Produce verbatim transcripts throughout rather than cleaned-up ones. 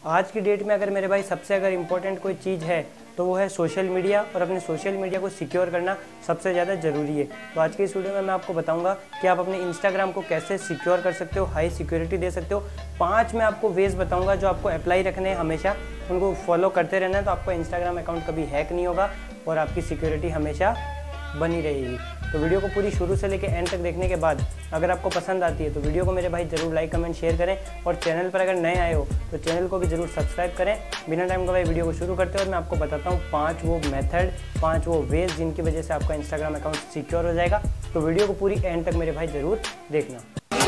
आज की डेट में अगर मेरे भाई सबसे अगर इम्पोर्टेंट कोई चीज़ है तो वो है सोशल मीडिया, और अपने सोशल मीडिया को सिक्योर करना सबसे ज़्यादा ज़रूरी है। तो आज की इस वीडियो में मैं आपको बताऊंगा कि आप अपने इंस्टाग्राम को कैसे सिक्योर कर सकते हो, हाई सिक्योरिटी दे सकते हो। पांच मैं आपको वेज बताऊंगा जो आपको अप्लाई रखने हैं, हमेशा उनको फॉलो करते रहना है, तो आपका इंस्टाग्राम अकाउंट कभी हैक नहीं होगा और आपकी सिक्योरिटी हमेशा बनी रहेगी। तो वीडियो को पूरी शुरू से लेकर एंड तक देखने के बाद अगर आपको पसंद आती है तो वीडियो को मेरे भाई जरूर लाइक कमेंट शेयर करें, और चैनल पर अगर नए आए हो तो चैनल को भी जरूर सब्सक्राइब करें। बिना टाइम का भाई वीडियो को शुरू करते हैं और मैं आपको बताता हूँ पांच वो मेथड, पांच वो वेज जिनकी वजह से आपका इंस्टाग्राम अकाउंट सिक्योर हो जाएगा। तो वीडियो को पूरी एंड तक मेरे भाई जरूर देखना।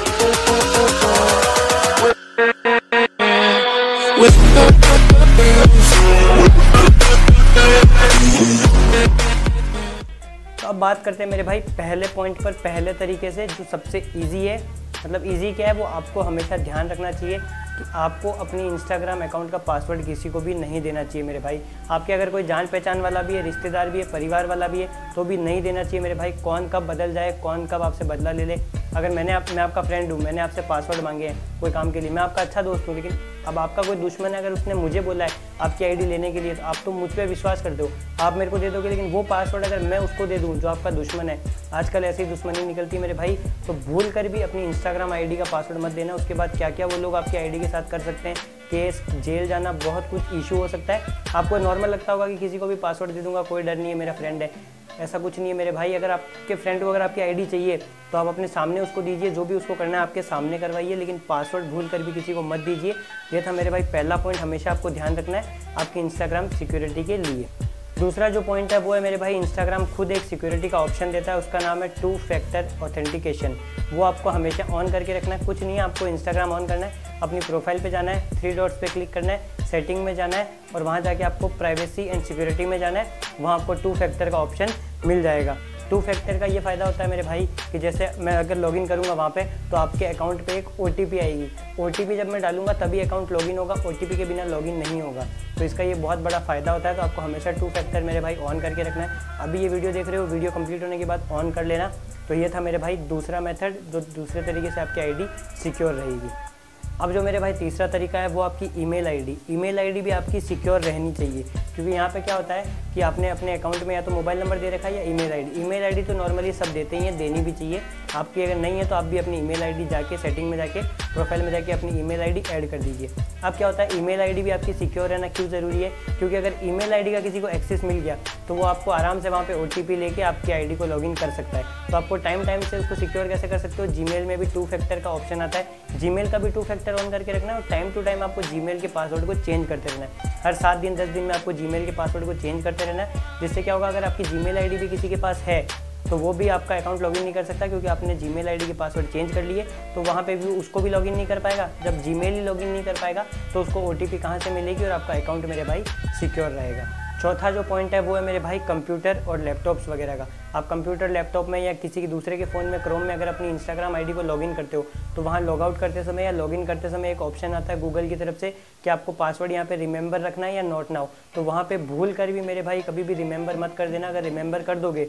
अब बात करते हैं मेरे भाई पहले पॉइंट पर, पहले तरीके से जो सबसे इजी है। मतलब इजी क्या है, वो आपको हमेशा ध्यान रखना चाहिए कि आपको अपनी इंस्टाग्राम अकाउंट का पासवर्ड किसी को भी नहीं देना चाहिए मेरे भाई। आपके अगर कोई जान पहचान वाला भी है, रिश्तेदार भी है, परिवार वाला भी है, तो भी नहीं देना चाहिए मेरे भाई। कौन कब बदल जाए, कौन कब आपसे बदला ले ले। अगर मैंने आप मैं आपका फ्रेंड हूँ, मैंने आपसे पासवर्ड मांगे हैं कोई काम के लिए, मैं आपका अच्छा दोस्त हूँ, लेकिन अब आपका कोई दुश्मन है, अगर उसने मुझे बोला है आपकी आईडी लेने के लिए, तो आप तो मुझ पर विश्वास करते हो, आप मेरे को दे दोगे। लेकिन वो पासवर्ड अगर मैं उसको दे दूँ जो आपका दुश्मन है, आजकल ऐसी दुश्मनी निकलती है मेरे भाई, तो भूल कर भी अपनी इंस्टाग्राम आईडी का पासवर्ड मत देना। उसके बाद क्या क्या वो लोग आपकी आईडी के साथ कर सकते हैं, केस, जेल जाना, बहुत कुछ इशू हो सकता है। आपको नॉर्मल लगता होगा कि किसी को भी पासवर्ड दे दूंगा, कोई डर नहीं है, मेरा फ्रेंड है। ऐसा कुछ नहीं है मेरे भाई। अगर आपके फ्रेंड को अगर आपकी आईडी चाहिए तो आप अपने सामने उसको दीजिए, जो भी उसको करना है आपके सामने करवाइए, लेकिन पासवर्ड भूल कर भी किसी को मत दीजिए। ये था मेरे भाई पहला पॉइंट, हमेशा आपको ध्यान रखना है आपकी इंस्टाग्राम सिक्योरिटी के लिए। दूसरा जो पॉइंट है वो है मेरे भाई, इंस्टाग्राम खुद एक सिक्योरिटी का ऑप्शन देता है, उसका नाम है टू फैक्टर ऑथेंटिकेशन। वो आपको हमेशा ऑन करके रखना है। कुछ नहीं है, आपको इंस्टाग्राम ऑन करना है, अपनी प्रोफाइल पे जाना है, थ्री डॉट्स पे क्लिक करना है, सेटिंग में जाना है, और वहाँ जाके आपको प्राइवेसी एंड सिक्योरिटी में जाना है। वहाँ आपको टू फैक्टर का ऑप्शन मिल जाएगा। टू फैक्टर का ये फ़ायदा होता है मेरे भाई कि जैसे मैं अगर लॉगिन करूँगा वहाँ पे, तो आपके अकाउंट पे एक ओटीपी आएगी। ओटीपी जब मैं डालूंगा तभी अकाउंट लॉगिन होगा, ओटीपी के बिना लॉगिन नहीं होगा। तो इसका ये बहुत बड़ा फ़ायदा होता है। तो आपको हमेशा टू फैक्टर मेरे भाई ऑन करके रखना है। अभी ये वीडियो देख रहे हो, वीडियो कंप्लीट होने के बाद ऑन कर लेना। तो ये था मेरे भाई दूसरा मेथड, जो दूसरे तरीके से आपकी आईडी सिक्योर रहेगी। अब जो मेरे भाई तीसरा तरीका है वो आपकी ईमेल आईडी। ईमेल आईडी भी आपकी सिक्योर रहनी चाहिए, क्योंकि यहाँ पे क्या होता है कि आपने अपने अकाउंट में या तो मोबाइल नंबर दे रखा है या ईमेल आईडी। ईमेल आईडी तो नॉर्मली सब देते ही हैं, देनी भी चाहिए। आपकी अगर नहीं है तो आप भी अपनी ईमेल आईडी जाके सेटिंग में जाके प्रोफाइल में जाके अपनी ईमेल आईडी ऐड कर दीजिए। अब क्या होता है, ईमेल आईडी भी आपकी सिक्योर रहना क्यों ज़रूरी है, क्योंकि अगर ईमेल आईडी का किसी को एक्सेस मिल गया तो वो आपको आराम से वहाँ पे ओटीपी लेके आपकी आईडी को लॉगिन कर सकता है। तो आपको टाइम टाइम से उसको सिक्योर कैसे कर सकते हो, जीमेल में भी टू फैक्टर का ऑप्शन आता है, जीमेल का भी टू फैक्टर ऑन करके रखना है। और टाइम टू टाइम आपको जीमेल के पासवर्ड को चेंज करते रहना है। हर सात दिन दस दिन में आपको जीमेल के पासवर्ड को चेंज करते रहना है। जिससे क्या होगा, अगर आपकी जीमेल आईडी भी किसी के पास है तो वो भी आपका अकाउंट लॉगिन नहीं कर सकता, क्योंकि आपने जीमेल आईडी के पासवर्ड चेंज कर लिए। तो वहाँ पे भी उसको भी लॉगिन नहीं कर पाएगा। जब जीमेल ही लॉगिन नहीं कर पाएगा तो उसको ओटीपी कहाँ से मिलेगी, और आपका अकाउंट मेरे भाई सिक्योर रहेगा। चौथा जो पॉइंट है वो है मेरे भाई कंप्यूटर और लैपटॉप्स वगैरह का। आप कंप्यूटर, लैपटॉप में या किसी की दूसरे के फ़ोन में, क्रोम में अगर अपनी इंस्टाग्राम आईडी को लॉगिन करते हो तो वहाँ लॉग आउट करते समय या लॉगिन करते समय एक ऑप्शन आता है गूगल की तरफ से कि आपको पासवर्ड यहाँ पे रिमेंबर रखना है या नोट नाउ। तो वहाँ पे भूल कर भी मेरे भाई कभी भी रिमेंबर मत कर देना। अगर रिमेंबर कर दोगे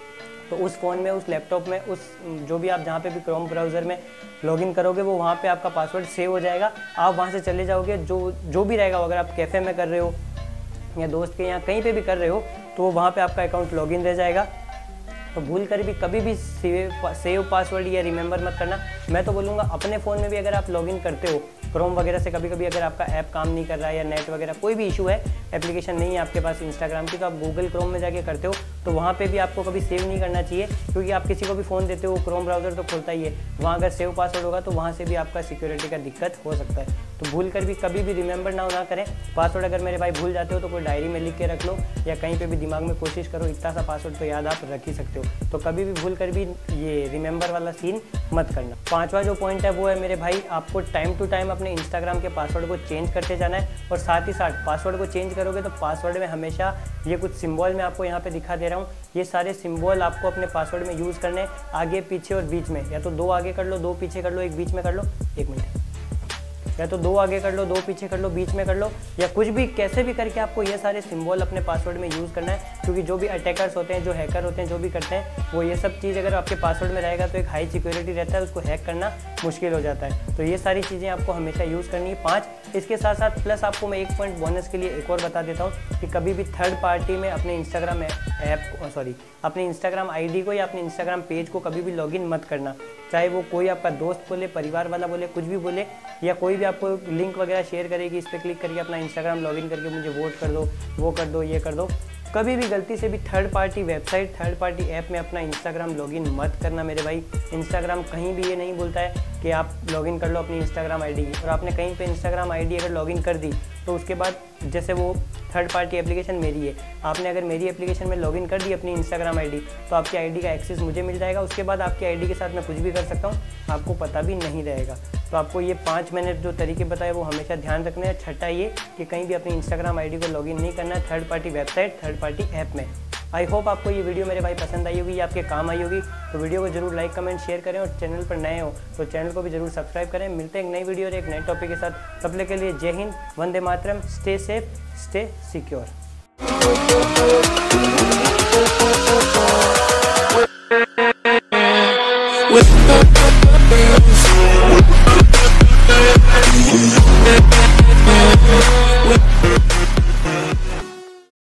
तो उस फ़ोन में, उस लैपटॉप में, उस जो भी आप जहाँ पे भी क्रोम ब्राउज़र में लॉगिन करोगे वो वहाँ पे आपका पासवर्ड सेव हो जाएगा। आप वहाँ से चले जाओगे, जो जो भी रहेगा, अगर आप कैफ़े में कर रहे हो या दोस्त के यहाँ कहीं पे भी कर रहे हो तो वहाँ पे आपका अकाउंट लॉगिन रह जाएगा। तो भूल कर भी कभी भी सेव सेव पासवर्ड या रिमेंबर मत करना। मैं तो बोलूँगा अपने फ़ोन में भी अगर आप लॉगिन करते हो क्रोम वगैरह से, कभी कभी अगर आपका ऐप काम नहीं कर रहा है या नेट वगैरह कोई भी इशू है, एप्लीकेशन नहीं है आपके पास इंस्टाग्राम की, तो आप गूगल क्रोम में जाके करते हो तो वहाँ पे भी आपको कभी सेव नहीं करना चाहिए, क्योंकि आप किसी को भी फ़ोन देते हो क्रोम ब्राउज़र तो खुलता ही है, वहाँ अगर सेव पासवर्ड होगा तो वहाँ से भी आपका सिक्योरिटी का दिक्कत हो सकता है। तो भूल कर भी कभी भी रिमेंबर ना ना करें पासवर्ड। अगर मेरे भाई भूल जाते हो तो कोई डायरी में लिख के रख लो, या कहीं पे भी दिमाग में कोशिश करो, इतना सा पासवर्ड तो याद आप रख ही सकते हो। तो कभी भी भूल कर भी ये रिमेंबर वाला सीन मत करना। पांचवा जो पॉइंट है वो है मेरे भाई, आपको टाइम टू टाइम अपने इंस्टाग्राम के पासवर्ड को चेंज करते जाना है। और साथ ही साथ पासवर्ड को चेंज करोगे तो पासवर्ड में हमेशा ये कुछ सिंबल मैं आपको यहाँ पे दिखा दे रहा हूँ, ये सारे सिंबल आपको अपने पासवर्ड में यूज़ करने हैं, आगे पीछे और बीच में, या तो दो आगे कर लो, दो पीछे कर लो, एक बीच में कर लो। एक मिनट या तो दो आगे कर लो, दो पीछे कर लो, बीच में कर लो, या कुछ भी कैसे भी करके आपको ये सारे सिंबल अपने पासवर्ड में यूज़ करना है। क्योंकि जो भी अटैकर्स होते हैं, जो हैकर होते हैं, जो भी करते हैं, वो ये सब चीज़ अगर आपके पासवर्ड में रहेगा तो एक हाई सिक्योरिटी रहता है, उसको हैक करना मुश्किल हो जाता है। तो ये सारी चीज़ें आपको हमेशा यूज़ करनी है, पाँच। इसके साथ साथ प्लस आपको मैं एक पॉइंट बोनस के लिए एक और बता देता हूँ कि कभी भी थर्ड पार्टी में अपने इंस्टाग्राम ऐप सॉरी अपने इंस्टाग्राम आईडी को या अपने इंस्टाग्राम पेज को कभी भी लॉगिन मत करना। चाहे वो कोई आपका दोस्त बोले, परिवार वाला बोले, कुछ भी बोले, या कोई भी आपको लिंक वगैरह शेयर करेगी, इस पर क्लिक करके अपना इंस्टाग्राम लॉगिन करके मुझे वोट कर दो, वो कर दो, ये कर दो। कभी भी गलती से भी third party website, third party app में अपना इंस्टाग्राम लॉगिन मत करना मेरे भाई। इंस्टाग्राम कहीं भी ये नहीं बोलता है कि आप लॉगिन कर लो अपनी इंस्टाग्राम आईडी की, और आपने कहीं पे इंस्टाग्राम आईडी अगर लॉगिन कर दी तो उसके बाद जैसे वो थर्ड पार्टी एप्लीकेशन मेरी है, आपने अगर मेरी एप्लीकेशन में लॉगिन कर दी अपनी इंस्टाग्राम आईडी, तो आपकी आईडी का एक्सेस मुझे मिल जाएगा। उसके बाद आपकी आईडी के साथ मैं कुछ भी कर सकता हूँ, आपको पता भी नहीं रहेगा। तो आपको ये पाँच मैंने जो तरीके बताए वो हमेशा ध्यान रखने हैं। छठा ये कि कहीं भी अपनी इंस्टाग्राम आईडी को लॉगिन नहीं करना है third party website, third party app में। आई होप आपको ये वीडियो मेरे भाई पसंद आई होगी, ये आपके काम आई होगी। तो वीडियो को जरूर लाइक, कमेंट, शेयर करें, और चैनल पर नए हो तो चैनल को भी जरूर सब्सक्राइब करें। मिलते हैं एक नई वीडियो और एक नए टॉपिक के साथ। तब तक के लिए जय हिंद, वंदे मातरम, stay safe, stay secure. With